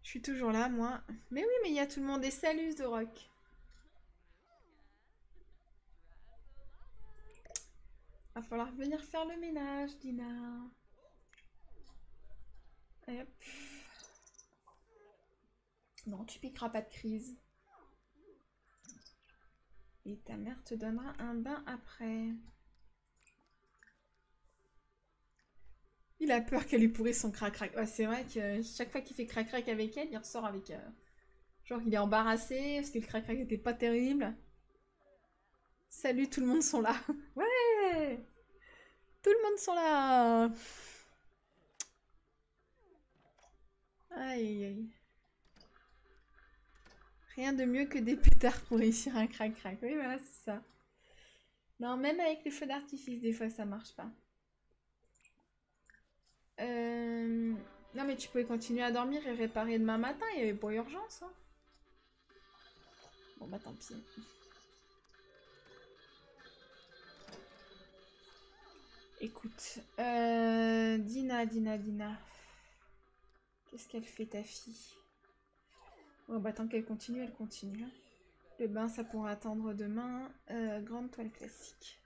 Je suis toujours là, moi. Mais oui, mais il y a tout le monde. Et salut, The Rock. Va falloir venir faire le ménage, Dina. Et hop. Non, tu piqueras pas de crise. Et ta mère te donnera un bain après. Il a peur qu'elle lui pourrisse son crac-crac. Ouais, c'est vrai que chaque fois qu'il fait crac-crac avec elle, il ressort avec... genre, il est embarrassé parce que le crac-crac était pas terrible. Salut, tout le monde sont là. Ouais! Tout le monde sont là. Aïe, aïe, aïe. Rien de mieux que des pétards pour réussir un crac-crac. Oui, voilà, c'est ça. Non, même avec les feux d'artifice, des fois, ça marche pas. Non, mais tu pouvais continuer à dormir et réparer demain matin. Il n'y avait pas urgence. Hein. Bon, bah tant pis. Écoute. Dina. Qu'est-ce qu'elle fait, ta fille? Bon, bah tant qu'elle continue, elle continue. Le bain, ça pourra attendre demain. Grande toile classique.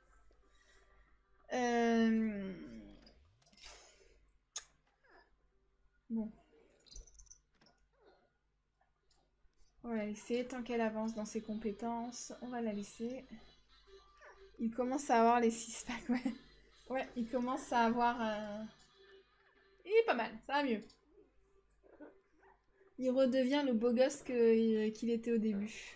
Bon. On va la laisser. Tant qu'elle avance dans ses compétences, on va la laisser. Il commence à avoir les 6-packs, ouais. Ouais, il commence à avoir... Il est pas mal, ça va mieux. Il redevient le beau gosse qu'il était au début.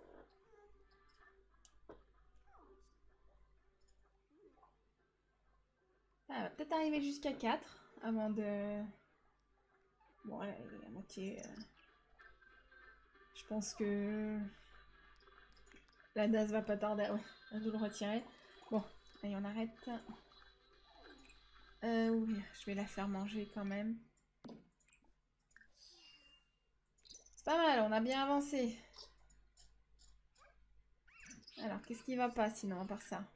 Ah, va peut-être arriver jusqu'à 4 avant de... Bon, là, la moitié... Je pense que... La DAS va pas tarder. Ouais, je vais le retirer. Bon, allez, on arrête. Oui, je vais la faire manger quand même. C'est pas mal, on a bien avancé. Alors, qu'est-ce qui va pas sinon, à part ça?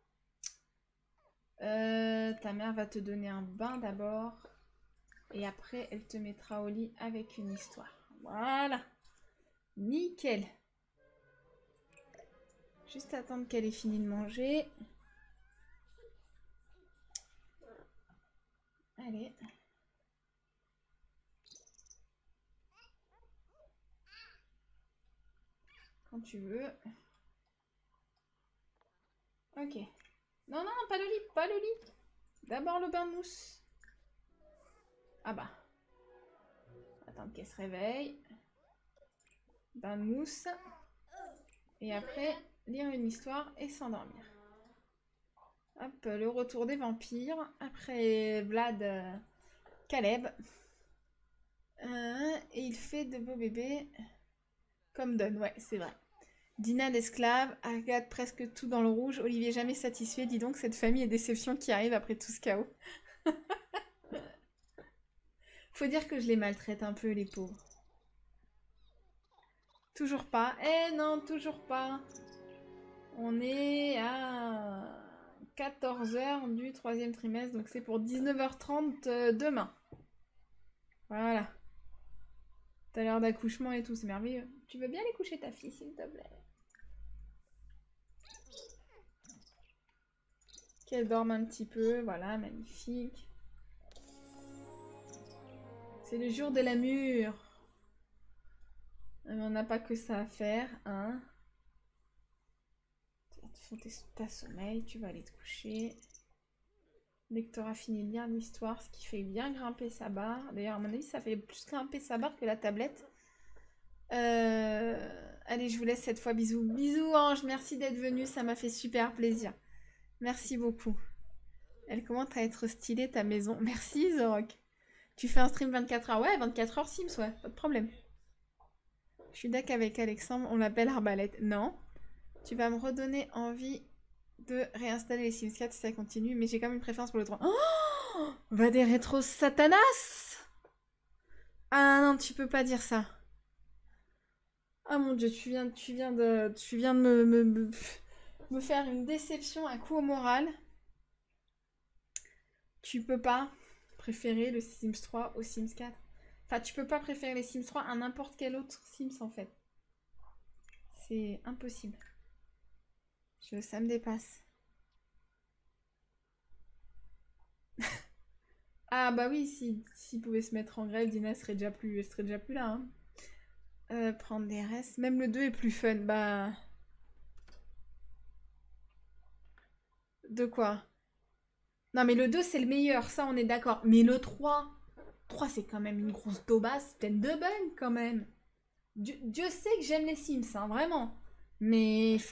Ta mère va te donner un bain d'abord. Et après, elle te mettra au lit avec une histoire. Voilà. Nickel. Juste attendre qu'elle ait fini de manger. Allez. Quand tu veux. Ok. Non, non, pas le lit, pas le lit. D'abord le bain de mousse. Ah bah. Attendre qu'elle se réveille. Bain de mousse. Et après, lire une histoire et s'endormir. Hop, le retour des vampires. Après Vlad, Caleb. Et il fait de beaux bébés. Comme Don, ouais, c'est vrai. Dina d'esclave, Agathe presque tout dans le rouge, Olivier jamais satisfait. Dis donc, cette famille et déception qui arrive après tout ce chaos. Faut dire que je les maltraite un peu, les pauvres. Toujours pas. Eh non, toujours pas. On est à 14h du troisième trimestre, donc c'est pour 19h30 demain. Voilà. T'as l'heure d'accouchement et tout, c'est merveilleux. Tu veux bien aller coucher ta fille, s'il te plaît? Qu'elle dorme un petit peu, voilà, magnifique. C'est le jour de la mûre. On n'a pas que ça à faire, hein. Tu vas ta sommeil, tu vas aller te coucher. Dès que tu auras fini de lire l'histoire, ce qui fait bien grimper sa barre. D'ailleurs, à mon avis, ça fait plus grimper sa barre que la tablette. Allez, je vous laisse cette fois. Bisous. Bisous, Ange. Merci d'être venu. Ça m'a fait super plaisir. Merci beaucoup. Elle commence à être stylée, ta maison. Merci, Zorok. Tu fais un stream 24 heures. Ouais, 24 heures Sims, ouais. Pas de problème. Je suis d'accord avec Alexandre. On l'appelle Arbalète. Non. Tu vas me redonner envie de réinstaller les Sims 4 si ça continue. Mais j'ai quand même une préférence pour le 3. Oh, va des rétros Satanas. Ah non, tu peux pas dire ça. Ah mon dieu, tu viens de me faire une déception, un coup au moral. Tu peux pas préférer le Sims 3 au Sims 4. Enfin, tu peux pas préférer les Sims 3 à n'importe quel autre Sims, en fait. C'est impossible. Ça me dépasse. Ah bah oui, s'il pouvait se mettre en grève, Dina serait déjà plus, elle serait déjà plus là. Hein. Prendre des restes. Même le 2 est plus fun. Bah... De quoi? Non mais le 2 c'est le meilleur, ça on est d'accord. Mais le 3 c'est quand même une grosse daubasse pleine de bugs quand même. Dieu sait que j'aime les Sims, hein, vraiment. Mais il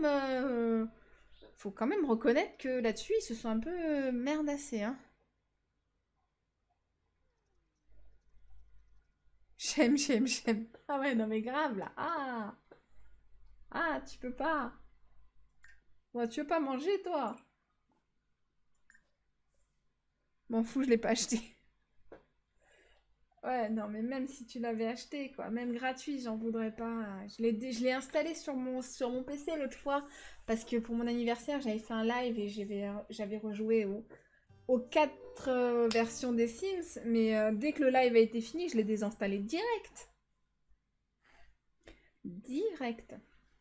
faut quand même reconnaître que là-dessus ils se sont un peu merdassés. Hein. J'aime. Ah ouais, non mais grave là. Ah, tu peux pas. Bon, tu veux pas manger toi? M'en fous, je l'ai pas acheté. Ouais, non, mais même si tu l'avais acheté, quoi, même gratuit, j'en voudrais pas. Je l'ai installé sur mon PC l'autre fois, parce que pour mon anniversaire, j'avais fait un live et j'avais rejoué aux 4 versions des Sims, mais dès que le live a été fini, je l'ai désinstallé direct. Direct.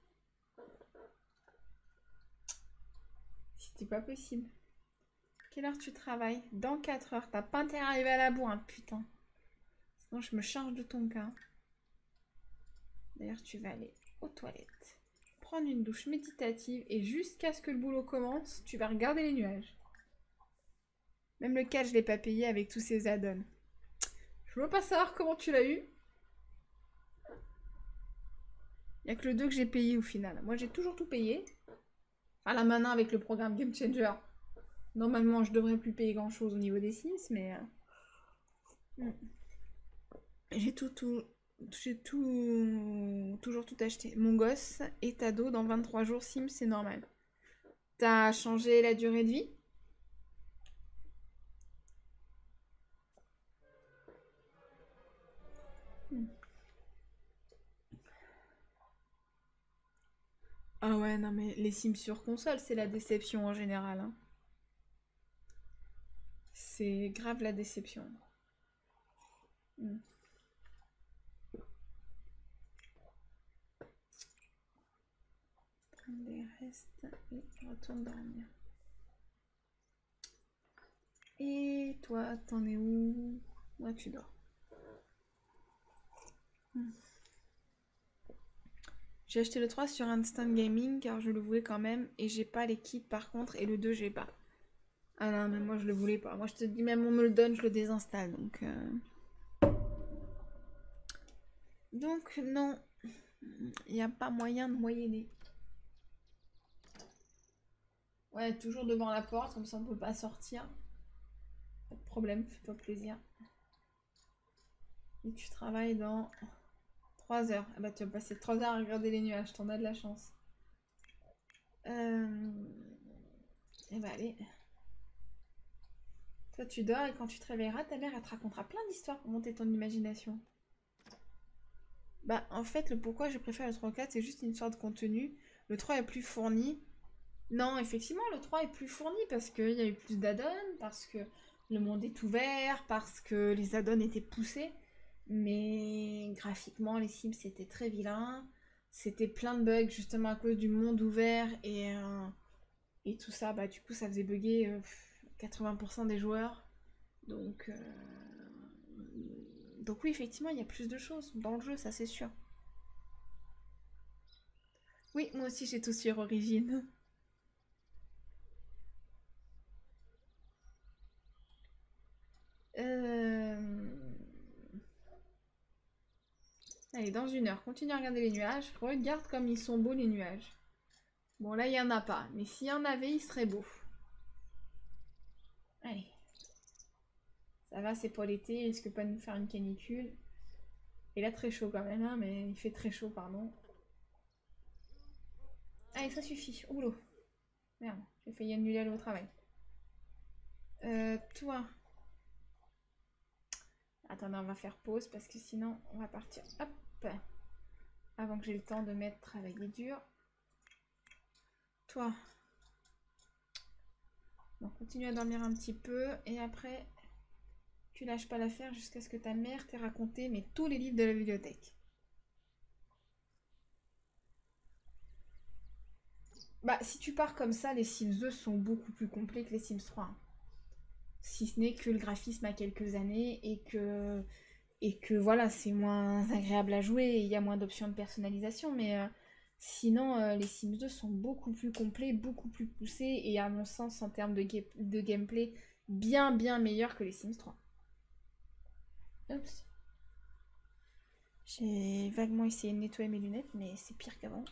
C'était pas possible. Quelle heure tu travailles? Dans 4 heures. T'as pas intérêt à arriver à la bourre, hein, putain. Sinon, je me charge de ton cas. D'ailleurs, tu vas aller aux toilettes, prendre une douche méditative et jusqu'à ce que le boulot commence, tu vas regarder les nuages. Même le 4, je l'ai pas payé avec tous ces add-ons. Je veux pas savoir comment tu l'as eu. Il n'y a que le 2 que j'ai payé au final. Moi, j'ai toujours tout payé. Enfin, là, maintenant, avec le programme Game Changer, normalement, je devrais plus payer grand-chose au niveau des Sims, mais... J'ai toujours tout acheté. Mon gosse est ado dans 23 jours Sims, c'est normal. T'as changé la durée de vie? Ah ouais, non mais les Sims sur console, c'est la déception en général. Hein. C'est grave la déception. Mm. Prendre des restes et retourne dormir. Et toi, t'en es où? Moi, tu dors. Mm. J'ai acheté le 3 sur Instant Gaming car je le voulais quand même et j'ai pas les kits par contre et le 2 j'ai pas. Ah non mais moi je le voulais pas. Moi je te dis même on me le donne, je le désinstalle donc... Donc non, il n'y a pas moyen de moyenner. Ouais, toujours devant la porte, comme ça on peut pas sortir. Pas de problème, fais-toi plaisir. Et tu travailles dans 3 heures. Ah bah tu vas passer 3 heures à regarder les nuages, t'en as de la chance. Et bah allez. Toi tu dors et quand tu te réveilleras, ta mère elle te racontera plein d'histoires pour monter ton imagination. Bah en fait le pourquoi je préfère le 3 ou 4 c'est juste une histoire de contenu. Le 3 est plus fourni. Non effectivement le 3 est plus fourni parce qu'il y a eu plus d'add-ons, parce que le monde est ouvert, parce que les add-ons étaient poussés. Mais graphiquement les Sims c'était très vilain. C'était plein de bugs justement à cause du monde ouvert et tout ça. Bah du coup ça faisait bugger 80% des joueurs. Donc, donc oui, effectivement, il y a plus de choses dans le jeu, ça c'est sûr. Oui, moi aussi j'ai tout sur Origin. Euh... Allez, dans 1 heure, continue à regarder les nuages. Regarde comme ils sont beaux les nuages. Bon, là, il n'y en a pas. Mais s'il y en avait, ils seraient beaux. Allez. Ça va, c'est pas l'été. Il risque pas de nous faire une canicule. Il a très chaud quand même, hein, mais il fait très chaud, pardon. Allez, ça suffit. Au boulot. Merde, j'ai failli annuler aller au travail. Toi. Attendez, on va faire pause parce que sinon, on va partir. Hop. Avant que j'ai le temps de mettre travailler dur. Toi. On continue à dormir un petit peu et après, Tu lâches pas l'affaire jusqu'à ce que ta mère t'ait raconté, mais tous les livres de la bibliothèque. Bah, si tu pars comme ça, les Sims 2 sont beaucoup plus complets que les Sims 3. Hein. Si ce n'est que le graphisme a quelques années et que voilà, c'est moins agréable à jouer et il y a moins d'options de personnalisation. Mais sinon, les Sims 2 sont beaucoup plus complets, beaucoup plus poussés et à mon sens, en termes de gameplay, bien bien meilleurs que les Sims 3. Oups. J'ai vaguement essayé de nettoyer mes lunettes, mais c'est pire qu'avant.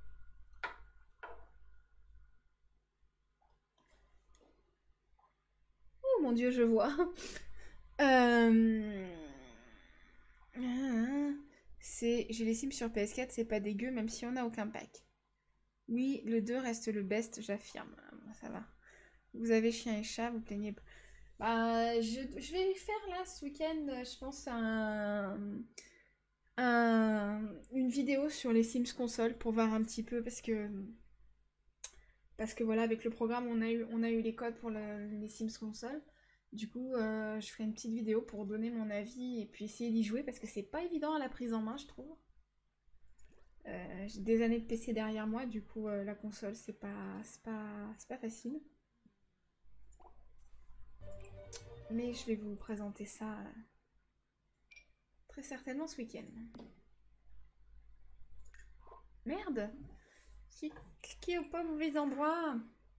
Oh mon dieu, je vois. J'ai les Sims sur PS4, c'est pas dégueu, même si on n'a aucun pack. Oui, le 2 reste le best, j'affirme. Ça va. Vous avez chien et chat, vous plaignez pas. Bah, je vais faire là ce week-end, je pense, une vidéo sur les Sims console pour voir un petit peu parce que voilà, avec le programme, on a eu les codes pour les Sims console. Du coup, je ferai une petite vidéo pour donner mon avis et puis essayer d'y jouer parce que c'est pas évident à la prise en main, je trouve. J'ai des années de PC derrière moi, du coup, la console, c'est pas facile. Mais je vais vous présenter ça très certainement ce week-end. Merde! J'ai cliqué au pas mauvais endroit.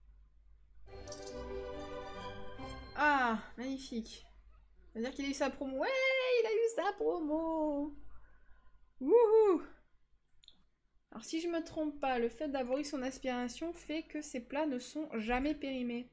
Ah, magnifique. C'est-à-dire qu'il a eu sa promo. Ouais, il a eu sa promo. Wouhou! Alors si je me trompe pas, le fait d'avoir eu son aspiration fait que ces plats ne sont jamais périmés.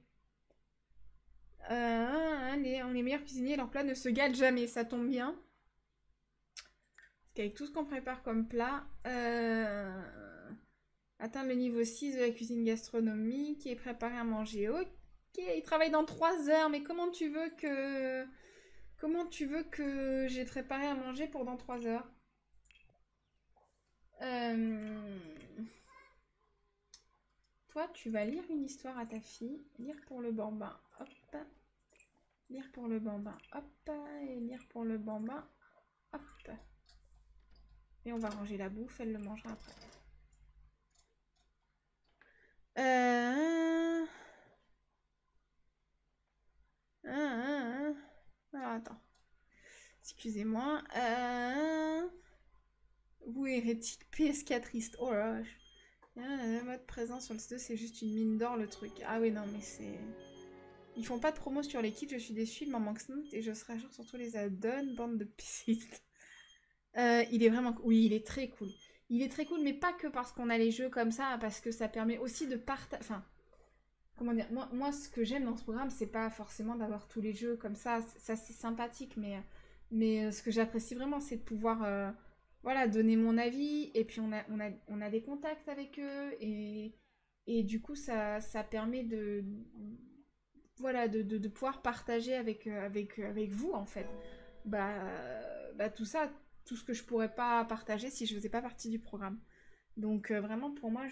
Les meilleurs cuisiniers, leurs plats ne se gâtent jamais, ça tombe bien. Parce qu'avec tout ce qu'on prépare comme plat, atteindre le niveau 6 de la cuisine gastronomique et préparer à manger. Ok, il travaille dans 3 heures, mais comment tu veux que... Comment tu veux que j'ai préparé à manger pendant 3 heures? Toi, tu vas lire une histoire à ta fille. Lire pour le bambin. Hop. Lire pour le bambin. Hop. Et lire pour le bambin. Hop. Et on va ranger la bouffe. Elle le mangera après. Alors, attends. Excusez-moi. Vous hérétique PS4iste. Oh là là. Mode présent sur le site, c'est juste une mine d'or le truc. Ah oui, non, mais c'est... Ils font pas de promo sur les kits, je suis déçue, il m'en manque Snoot et je serai à jour sur tous les add-ons, bande de piscistes. Il est vraiment... Oui, il est très cool. Il est très cool, mais pas que parce qu'on a les jeux comme ça, parce que ça permet aussi de partager... Enfin, comment dire, moi, ce que j'aime dans ce programme, c'est pas forcément d'avoir tous les jeux comme ça c'est sympathique, mais ce que j'apprécie vraiment, c'est de pouvoir voilà, donner mon avis, et puis on a des contacts avec eux, et du coup, ça permet de, voilà, de pouvoir partager avec vous, en fait. Tout ça, tout ce que je pourrais pas partager si je faisais pas partie du programme. Donc vraiment, pour moi,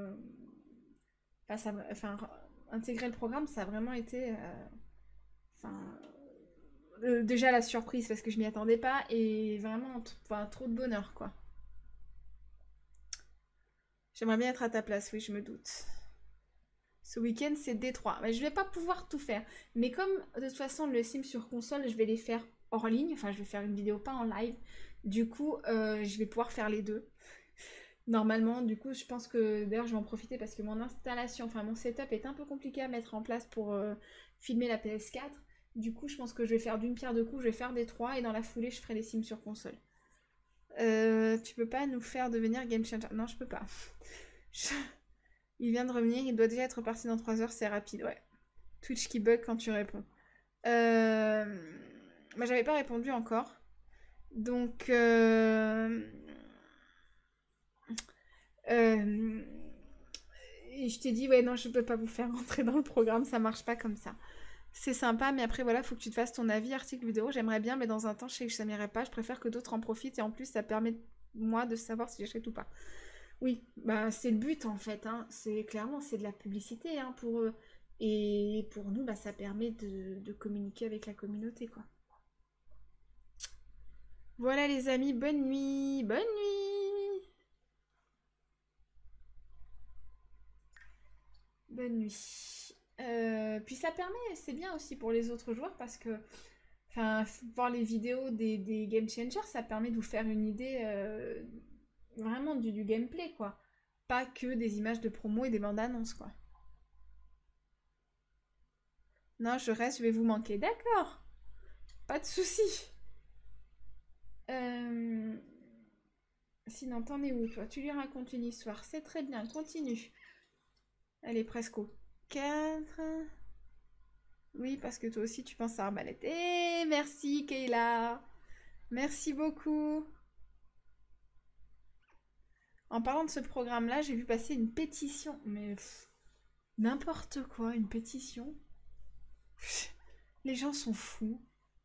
enfin, intégrer le programme, ça a vraiment été... Enfin, déjà la surprise parce que je m'y attendais pas et vraiment enfin, trop de bonheur quoi. J'aimerais bien être à ta place, oui, je me doute. Ce week-end, c'est Détroit. Mais je vais pas pouvoir tout faire. Mais comme de toute façon, le sim sur console, je vais les faire hors ligne. Enfin, je vais faire une vidéo pas en live. Du coup, je vais pouvoir faire les deux. Normalement, du coup, je pense que d'ailleurs, je vais en profiter parce que mon installation, enfin mon setup est un peu compliqué à mettre en place pour filmer la PS4. Du coup, je pense que je vais faire d'une pierre deux coups. Je vais faire Détroit et dans la foulée, je ferai les sims sur console. Tu peux pas nous faire devenir game changer? Non, je peux pas. Il vient de revenir, il doit déjà être parti dans 3 heures, c'est rapide, ouais. Twitch qui bug quand tu réponds. Bah, j'avais pas répondu encore. Donc, et je t'ai dit, ouais, non, je peux pas vous faire rentrer dans le programme, ça marche pas comme ça. C'est sympa, mais après, voilà, faut que tu te fasses ton avis, article, vidéo. J'aimerais bien, mais dans un temps, je sais que ça m'irait pas. Je préfère que d'autres en profitent et en plus, ça permet, moi, de savoir si j'achète ou pas. Oui, bah, c'est le but en fait. Hein. C'est clairement, c'est de la publicité pour eux. Et pour nous, bah, ça permet de communiquer avec la communauté, quoi. Voilà les amis, bonne nuit. Bonne nuit. Bonne nuit. Puis ça permet, c'est bien aussi pour les autres joueurs parce que enfin, voir les vidéos des Game Changers, ça permet de vous faire une idée vraiment du gameplay, quoi. Pas que des images de promo et des bandes annonces, quoi. Non, je reste, je vais vous manquer. D'accord, pas de souci. Sinon, t'en es où, toi? Tu lui racontes une histoire. C'est très bien, continue. Elle est presque au 4. Oui, parce que toi aussi, tu penses à Arbalète. Eh, merci, Kayla. Merci beaucoup. En parlant de ce programme-là, j'ai vu passer une pétition. Mais n'importe quoi, une pétition. Les gens sont fous.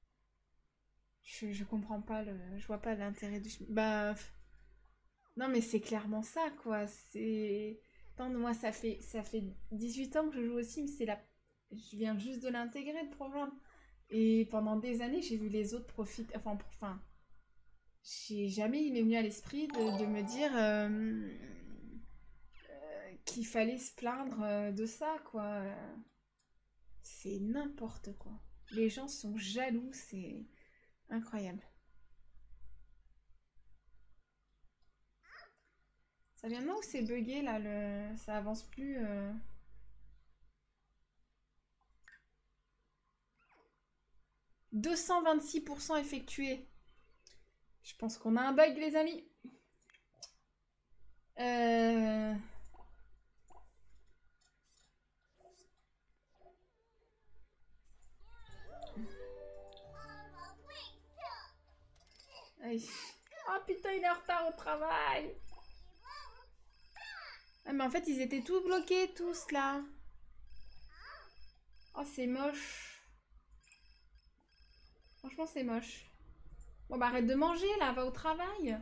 Je comprends pas le. Je vois pas l'intérêt du. Bah. Non, mais c'est clairement ça, quoi. C'est. Attends, moi, ça fait 18 ans que je joue au Sims. Je viens juste de l'intégrer, le programme. Et pendant des années, j'ai vu les autres profiter. Enfin, j'ai jamais il m'est venu à l'esprit de me dire qu'il fallait se plaindre de ça, quoi. C'est n'importe quoi. Les gens sont jaloux, c'est incroyable. Ça vient de là où c'est bugué, là, ça avance plus. 226% effectué. Je pense qu'on a un bug, les amis. Euh... Aïe. Oh putain, il est en retard au travail. Ah, mais en fait, ils étaient tous bloqués, tous, là. Oh, c'est moche. Franchement, c'est moche. Bon, bah arrête de manger, là, va au travail.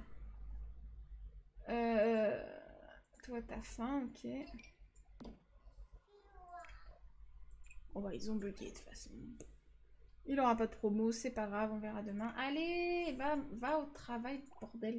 Euh... Toi, t'as faim, ok. Bon, bah, ils ont bugué, de toute façon. Il aura pas de promo, c'est pas grave, on verra demain. Allez, va au travail, bordel.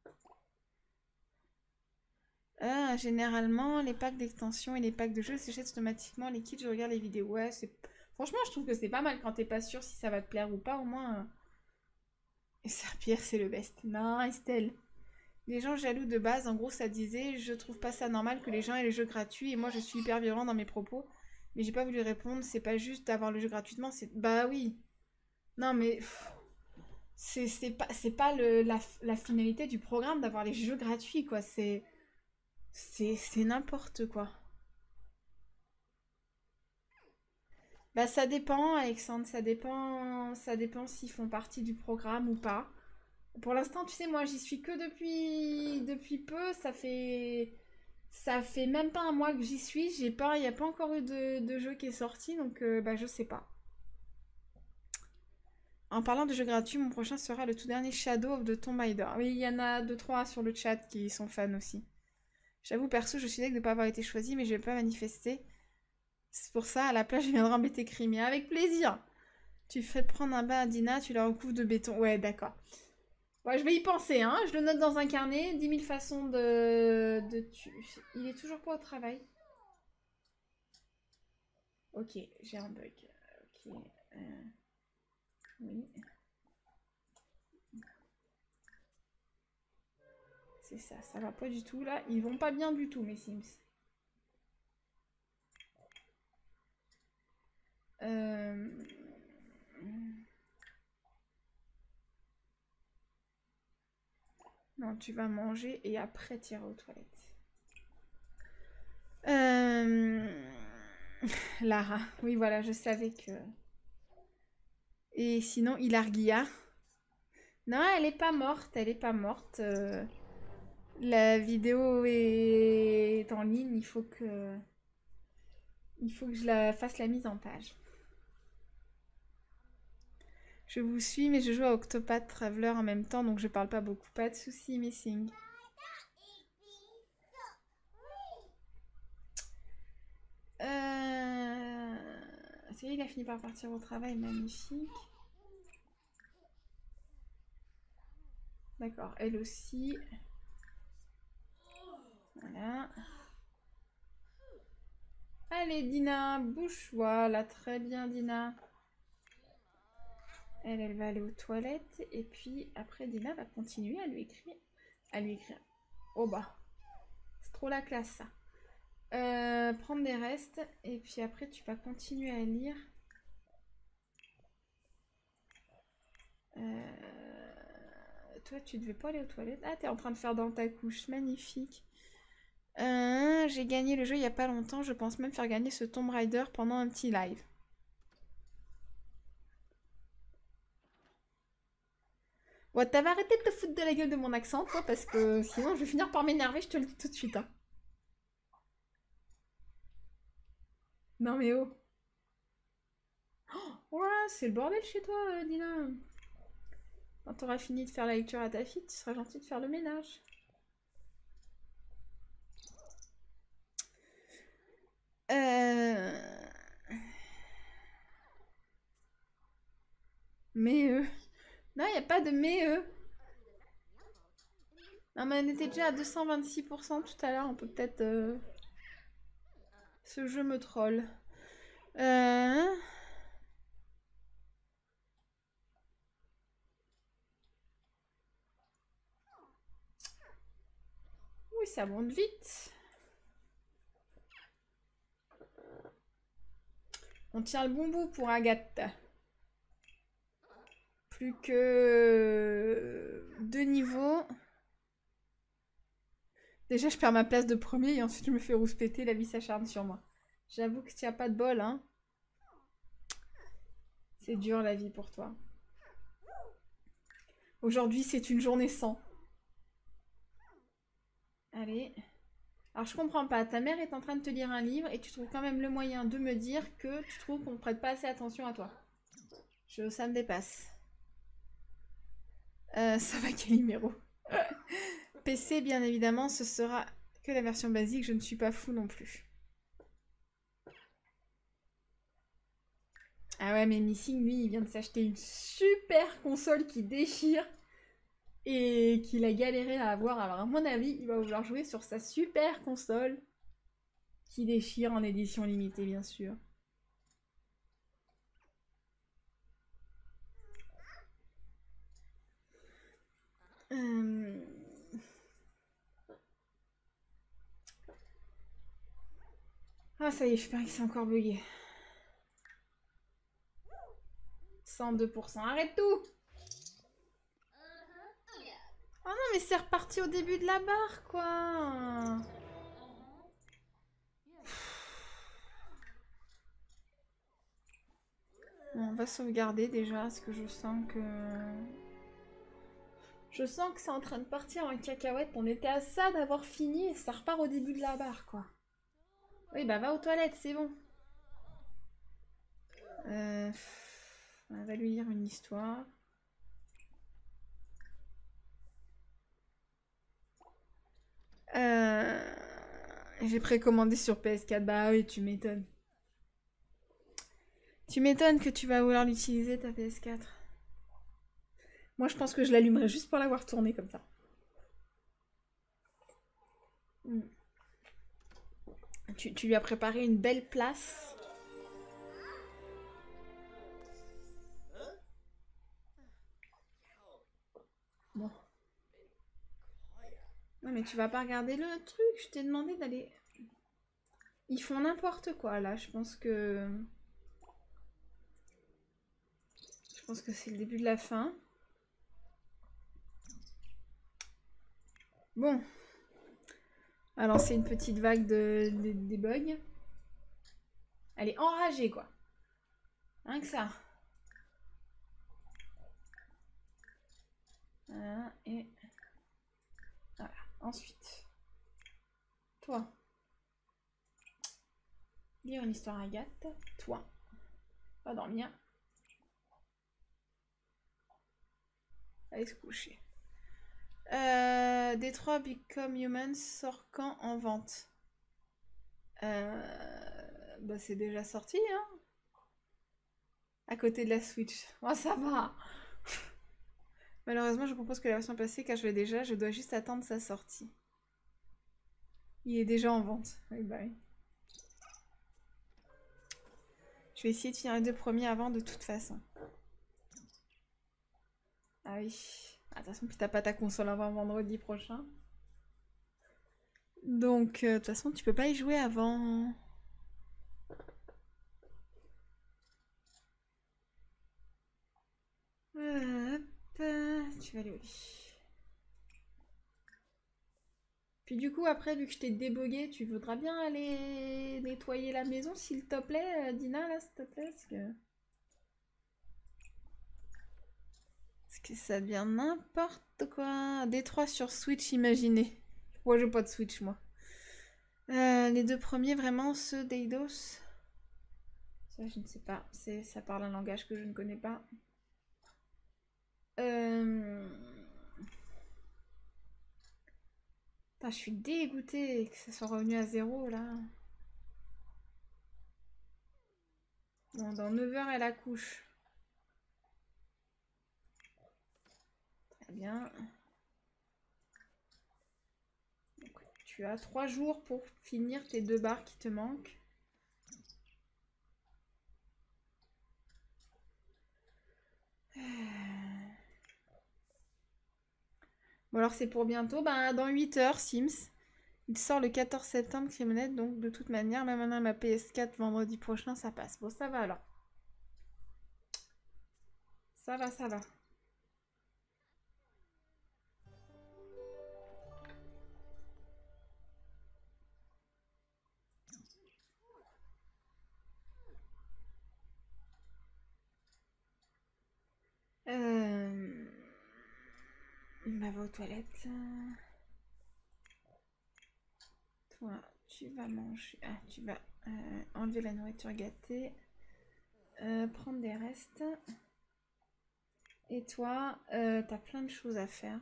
Généralement, les packs d'extension et les packs de jeux s'achètent automatiquement. Les kits, je regarde les vidéos. Ouais, c'est... Franchement, je trouve que c'est pas mal quand t'es pas sûr si ça va te plaire ou pas, au moins. Et Serpillère, c'est le best. Non, Estelle. Les gens jaloux de base, en gros, ça disait je trouve pas ça normal que les gens aient les jeux gratuits et moi je suis hyper violent dans mes propos. Mais j'ai pas voulu répondre, c'est pas juste d'avoir le jeu gratuitement, c'est. Bah oui. Non, mais. C'est pas la finalité du programme d'avoir les jeux gratuits, quoi. C'est n'importe quoi. Bah ça dépend, Alexandre, ça dépend s'ils font partie du programme ou pas. Pour l'instant, tu sais, moi j'y suis que depuis peu, ça fait même pas un mois que j'y suis, il n'y a pas encore eu de jeu qui est sorti, donc bah je sais pas. En parlant de jeux gratuits, mon prochain sera le tout dernier Shadow of the Tomb Raider. Oui, il y en a 2-3 sur le chat qui sont fans aussi. J'avoue, perso, je suis deg de ne pas avoir été choisi, mais je vais pas manifester. C'est pour ça, à la place, je viendrai embêter Crimea. Avec plaisir. Tu fais prendre un bain à Dina, tu la recouvres de béton. Ouais, d'accord. Ouais, je vais y penser, hein. Je le note dans un carnet. 10 000 façons de tuer. Il est toujours pas au travail. Ok, j'ai un bug. Ok. Oui. C'est ça, ça va pas du tout là. Ils vont pas bien du tout, mes Sims. Non, tu vas manger et après t'iras aux toilettes. Lara. Oui, voilà, je savais que... Et sinon, Ilargia. Non, elle est pas morte, elle est pas morte. La vidéo est en ligne, il faut que je la fasse la mise en page. Je vous suis, mais je joue à Octopath Traveler en même temps, donc je parle pas beaucoup. Pas de soucis, Missing. C'est vrai, il a fini par partir au travail, magnifique. D'accord, elle aussi. Voilà. Allez, Dina, bouge. Voilà, très bien, Dina. Elle va aller aux toilettes. Et puis, après, Dina va continuer à lui écrire. Oh bah, c'est trop la classe, ça. Prendre des restes. Et puis après, tu vas continuer à lire. Toi, tu devais pas aller aux toilettes. Ah, t'es en train de faire dans ta couche. Magnifique. J'ai gagné le jeu il y a pas longtemps. Je pense même faire gagner ce Tomb Raider pendant un petit live. Ouais, t'avais arrêté de te foutre de la gueule de mon accent, toi, parce que sinon je vais finir par m'énerver, je te le dis tout de suite. Hein. Non mais oh. Ouais, c'est le bordel chez toi, Dina. Quand t'auras fini de faire la lecture à ta fille, tu seras gentil de faire le ménage. Mais non, y a pas de mais Non, mais on était déjà à 226% tout à l'heure, on peut peut-être... Ce jeu me troll. Oui, ça monte vite. On tient le bon bout pour Agathe. Plus que 2 niveaux. Déjà, je perds ma place de premier et ensuite je me fais rouspéter, la vie s'acharne sur moi. J'avoue que tu n'as pas de bol, hein. C'est dur la vie pour toi. Aujourd'hui, c'est une journée sans. Allez. Alors, je comprends pas. Ta mère est en train de te lire un livre et tu trouves quand même le moyen de me dire que tu trouves qu'on ne prête pas assez attention à toi. Ça me dépasse. Ça va, Calimero. PC, bien évidemment, ce sera que la version basique. Je ne suis pas fou non plus. Ah ouais, mais Missing, lui, il vient de s'acheter une super console qui déchire et qu'il a galéré à avoir. Alors, à mon avis, il va vouloir jouer sur sa super console qui déchire en édition limitée, bien sûr. Ah, ça y est, je parie que c'est encore bugué. 102%. Arrête tout! Oh non, mais c'est reparti au début de la barre, quoi! Bon, on va sauvegarder déjà, parce que je sens que... Je sens que c'est en train de partir en cacahuète. On était à ça d'avoir fini et ça repart au début de la barre, quoi. Oui, bah va aux toilettes, c'est bon. On va lui lire une histoire. J'ai précommandé sur PS4. Bah oui, tu m'étonnes. Tu m'étonnes que tu vas vouloir l'utiliser, ta PS4. Moi, je pense que je l'allumerai juste pour l'avoir tournée comme ça. Tu lui as préparé une belle place. Bon. Ouais, mais tu vas pas regarder le truc. Je t'ai demandé d'aller... Ils font n'importe quoi, là. Je pense que c'est le début de la fin. Bon. Alors, c'est une petite vague des bugs. Elle est enragée, quoi. Rien que ça. Voilà, et... Voilà. Ensuite. Toi. Lire une histoire à Agathe. Toi. Va dormir. Allez se coucher. Détroit Become Human sort quand en vente? Bah c'est déjà sorti, hein. À côté de la Switch. Oh, ça va. Malheureusement, je propose que la version passée, car je l'ai déjà, je dois juste attendre sa sortie. Il est déjà en vente. Oui, bah oui. Je vais essayer de finir les 2 premiers avant de toute façon. Ah oui. Ah, de toute façon, puis t'as pas ta console avant vendredi prochain. Donc, de toute façon, tu peux pas y jouer avant. Hop, tu vas aller au lit. Puis du coup, après, vu que je t'ai débogué, tu voudras bien aller nettoyer la maison, s'il te plaît, Dina, là, s'il te plaît, parce que ça devient n'importe quoi. Détroit sur Switch, imaginez. Moi, j'ai pas de Switch, moi. Les 2 premiers, vraiment, ceux d'Eidos. Ça, je ne sais pas. Ça parle un langage que je ne connais pas. Putain, je suis dégoûtée que ça soit revenu à 0, là. Bon, dans 9 heures, elle accouche. Très bien. Donc, tu as 3 jours pour finir tes 2 barres qui te manquent. Bon, alors c'est pour bientôt. Bah, dans 8 heures, Sims. Il sort le 14 septembre, Crimonette, donc de toute manière, même maintenant ma PS4 vendredi prochain, ça passe. Bon, ça va alors. Ça va, ça va. Bah, va aux toilettes. Toi, tu vas manger. Ah, tu vas enlever la nourriture gâtée. Prendre des restes. Et toi, t'as plein de choses à faire.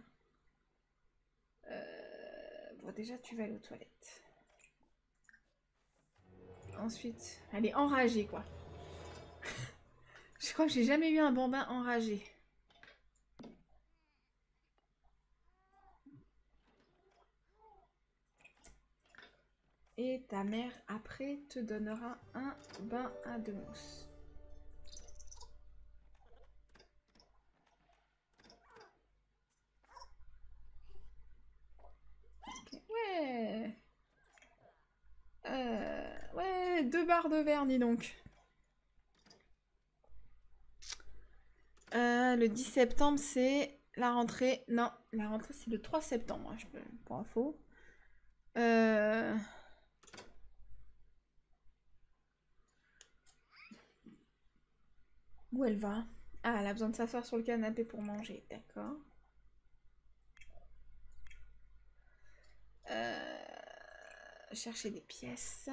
Bon, déjà, tu vas aller aux toilettes. Ensuite, elle est enragée, quoi. Je crois que j'ai jamais eu un bambin enragé. Et ta mère, après, te donnera un bain à 2 mousses. Okay. Ouais. Ouais, 2 barres de verre, dis donc. Le 10 septembre, c'est la rentrée. Non, la rentrée, c'est le 3 septembre, hein, pour info. Où elle va? Ah, elle a besoin de s'asseoir sur le canapé pour manger, d'accord. Chercher des pièces.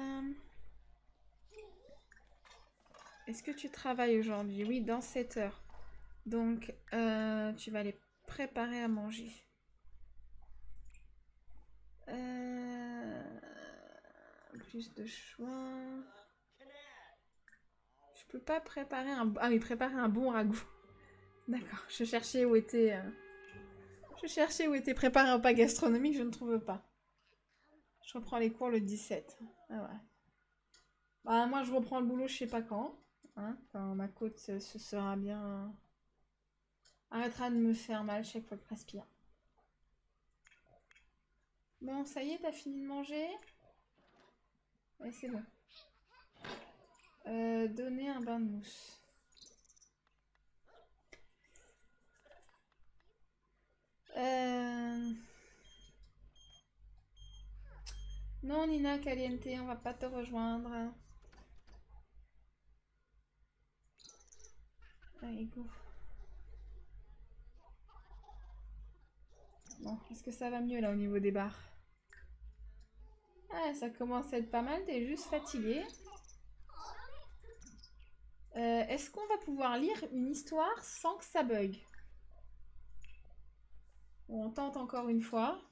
Est-ce que tu travailles aujourd'hui? Oui, dans 7 heures. Donc, tu vas aller préparer à manger. Plus de choix. Je peux pas préparer un... Ah oui, préparer un bon ragoût. D'accord, je cherchais où était... Je cherchais où était préparé un repas gastronomique, je ne trouve pas. Je reprends les cours le 17. Ah ouais. Bah, moi, je reprends le boulot, je sais pas quand. Hein, quand ma côte se sera bien... Arrêtera de me faire mal chaque fois que je respire. Bon, ça y est, t'as fini de manger? Ouais, c'est bon. Donner un bain de mousse. Non, Nina Caliente, on va pas te rejoindre. Allez, go. Bon, est-ce que ça va mieux là au niveau des barres? Ah, ça commence à être pas mal, t'es juste fatigué. Est-ce qu'on va pouvoir lire une histoire sans que ça bug? Bon, on tente encore une fois.